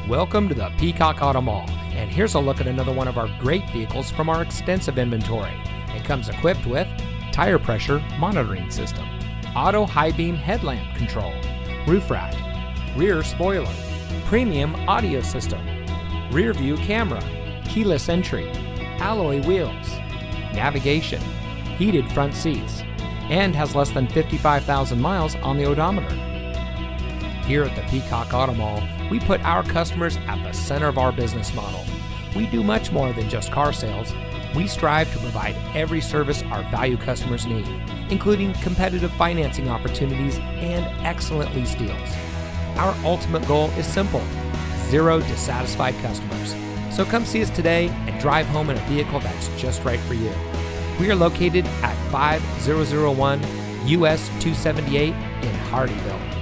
Welcome to the Peacock Auto Mall, and here's a look at another one of our great vehicles from our extensive inventory. It comes equipped with tire pressure monitoring system, auto high beam headlamp control, roof rack, rear spoiler, premium audio system, rear view camera, keyless entry, alloy wheels, navigation, heated front seats, and has less than 55,000 miles on the odometer. Here at the Peacock Auto Mall, we put our customers at the center of our business model. We do much more than just car sales. We strive to provide every service our value customers need, including competitive financing opportunities and excellent lease deals. Our ultimate goal is simple: zero dissatisfied customers. So come see us today and drive home in a vehicle that's just right for you. We are located at 5001 US 278 in Hardeeville.